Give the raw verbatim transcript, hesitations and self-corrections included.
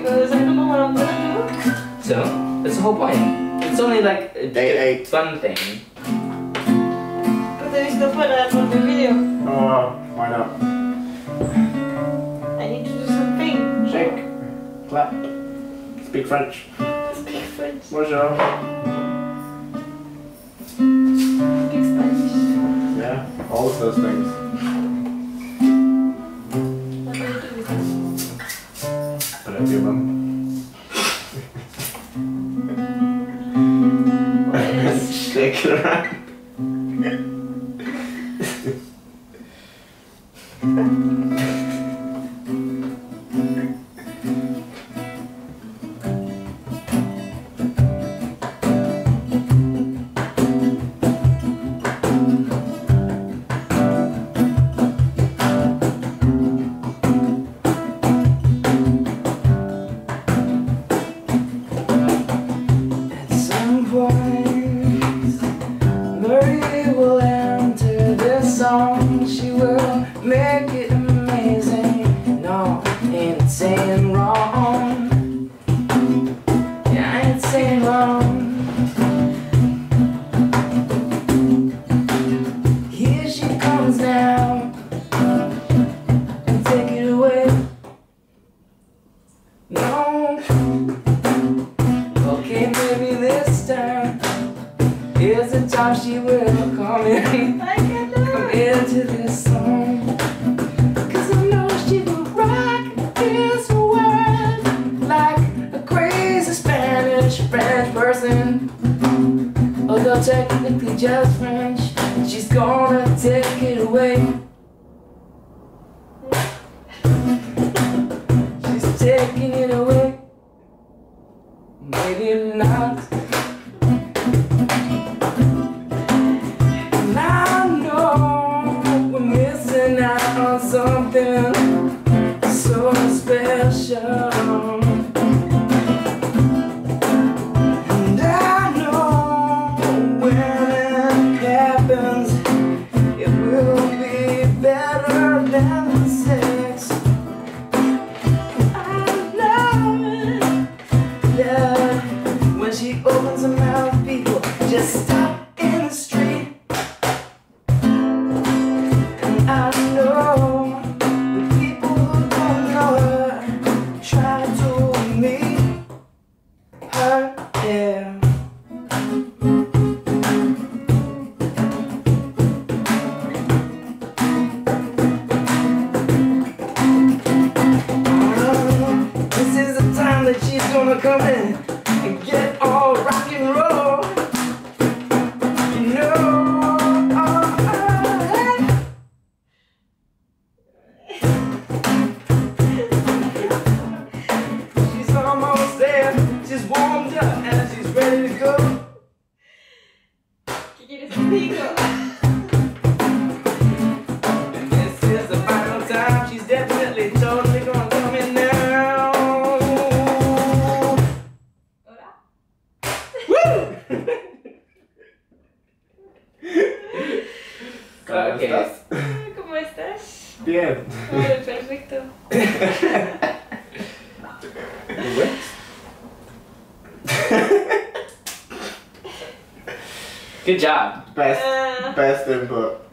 because I don't know what I'm gonna do. So, that's the whole point. It's only like a, Day a fun thing. But there is no fun out of the video. Oh, why not? I need to do something. Shake, clap, speak French. Speak French. Bonjour. Speak Spanish. Yeah, all of those things. What do you do with that? Put it to your mum. What else? Shake it around. Marie will enter this song. She will make it amazing. No, ain't saying wrong. Yeah, I ain't saying wrong. Here she comes now, and take it away. No. Okay, maybe this time. Here's the time she will come in, I cannot. come into this song. Cause I know she will rock this world like a crazy Spanish French person. Although technically just French, she's gonna take it away. She's taking it away. Maybe not. Something so special, and I know when it happens, it will be better than sex. I know that when she opens her mouth, people just stop in the street, and I know. She's gonna come in and get all rock and roll. You know, oh, oh, she's almost there. She's warmed up and she's ready to go. ¿Qué quieres que diga? And this is the final time. She's definitely totally gonna come in now. Okay. ¿Cómo estás? Bien. Muy perfecto. Good job. Best, Uh, best input.